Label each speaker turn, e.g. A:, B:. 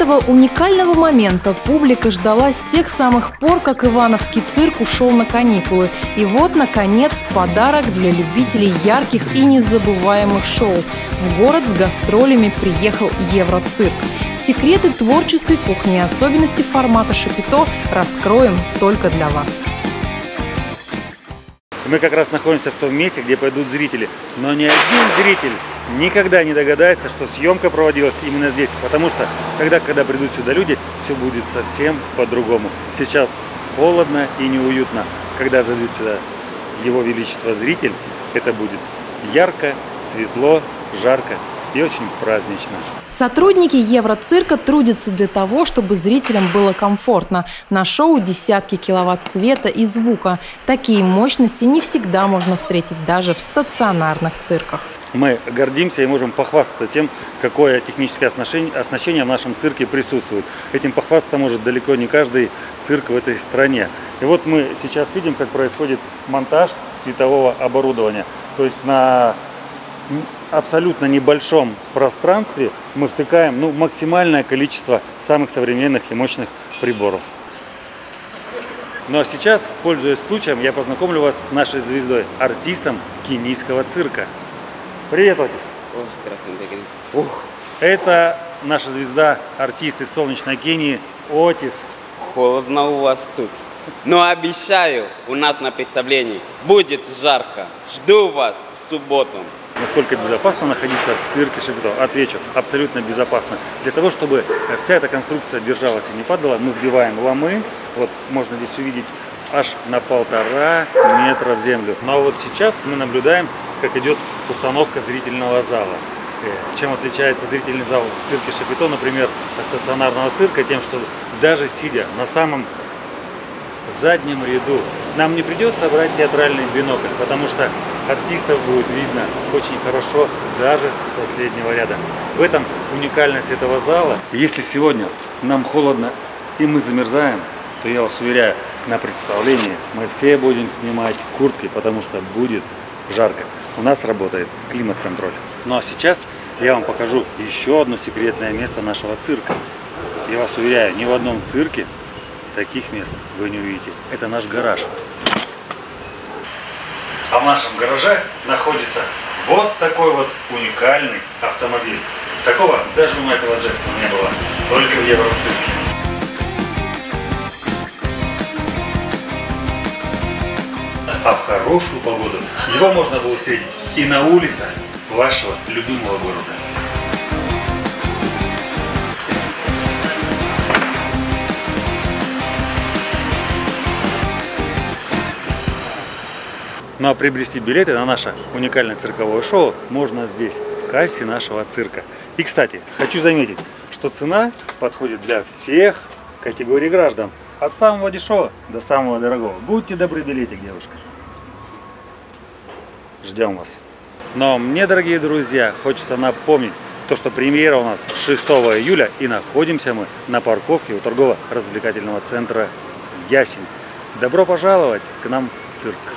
A: Этого уникального момента публика ждала с тех самых пор, как Ивановский цирк ушел на каникулы. И вот, наконец, подарок для любителей ярких и незабываемых шоу. В город с гастролями приехал Евроцирк. Секреты творческой кухни и особенности формата шапито раскроем только для вас.
B: Мы как раз находимся в том месте, где пойдут зрители. Но ни один зритель никогда не догадается, что съемка проводилась именно здесь. Потому что, когда придут сюда люди, все будет совсем по-другому. Сейчас холодно и неуютно. Когда зайдет сюда Его Величество зритель, это будет ярко, светло, жарко и очень празднично.
A: Сотрудники Евроцирка трудятся для того, чтобы зрителям было комфортно. На шоу десятки киловатт света и звука. Такие мощности не всегда можно встретить даже в стационарных цирках.
B: Мы гордимся и можем похвастаться тем, какое техническое оснащение в нашем цирке присутствует. Этим похвастаться может далеко не каждый цирк в этой стране. И вот мы сейчас видим, как происходит монтаж светового оборудования. То есть на абсолютно небольшом пространстве мы втыкаем максимальное количество самых современных и мощных приборов. Ну а сейчас, пользуясь случаем, я познакомлю вас с нашей звездой, артистом кенийского цирка. Привет, Отис.
C: Здравствуйте.
B: Это наша звезда, артист из солнечной Кении, Отис.
C: Холодно у вас тут. Но обещаю, у нас на представлении будет жарко. Жду вас в субботу.
B: Насколько безопасно находиться в цирке шапито? Отвечу, абсолютно безопасно. Для того, чтобы вся эта конструкция держалась и не падала, мы вбиваем ломы. Вот можно здесь увидеть аж на 1,5 метра в землю. Но вот сейчас мы наблюдаем, как идет установка зрительного зала. Чем отличается зрительный зал в цирке шапито, например, от стационарного цирка? Тем, что даже сидя на самом заднем ряду, нам не придется брать театральный бинокль, потому что артистов будет видно очень хорошо даже с последнего ряда. В этом уникальность этого зала. Если сегодня нам холодно и мы замерзаем, то я вас уверяю, на представлении мы все будем снимать куртки, потому что будет жарко. У нас работает климат-контроль. Ну а сейчас я вам покажу еще одно секретное место нашего цирка. Я вас уверяю, ни в одном цирке таких мест вы не увидите. Это наш гараж. А в нашем гараже находится вот такой вот уникальный автомобиль. Такого даже у Майкла Джексона не было, только в Евроцирке. А в хорошую погоду его можно было встретить и на улицах вашего любимого города. Ну а приобрести билеты на наше уникальное цирковое шоу можно здесь, в кассе нашего цирка. И, кстати, хочу заметить, что цена подходит для всех категорий граждан. От самого дешевого до самого дорогого. Будьте добры, билетик, девушка. Ждем вас. Но мне, дорогие друзья, хочется напомнить, что премьера у нас 6 июля и находимся мы на парковке у торгово-развлекательного центра Ясень. Добро пожаловать к нам в цирк.